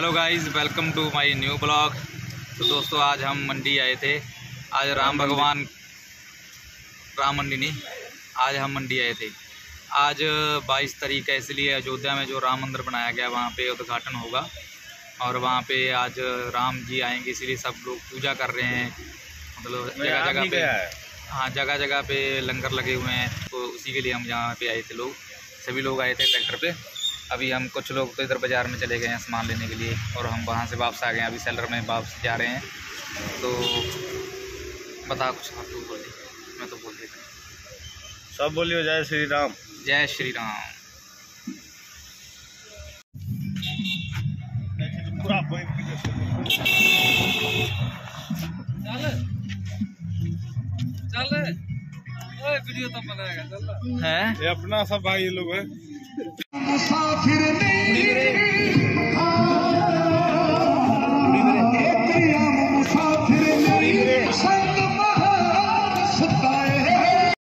Hello guys, welcome to my new blog. तो दोस्तों, आज हम मंडी आए थे। आज राम मंडी नहीं, आज हम मंडी आए थे। आज 22 तारीख है, इसलिए अयोध्या में जो राम मंदिर बनाया गया वहाँ पे उद्घाटन होगा और वहाँ पे आज राम जी आएंगे, इसीलिए सब लोग पूजा कर रहे हैं। मतलब जगह जगह पे, हाँ, जगह जगह पे लंगर लगे हुए हैं। तो उसी के लिए हम यहाँ पे आए थे। लोग सभी लोग आए थे ट्रैक्टर पे। अभी हम कुछ लोग तो इधर बाज़ार में चले गए हैं सामान लेने के लिए और हम वहाँ से वापस आ गए हैं। अभी सेलर में वापस जा रहे हैं। तो बता कुछ, आप तो बोलिए, मैं तो बोल देता हूँ। सब बोलिए जय श्री राम। जय श्री राम। चल वीडियो तो बनाएगा, चल है ये अपना सब भाई ये लोग है।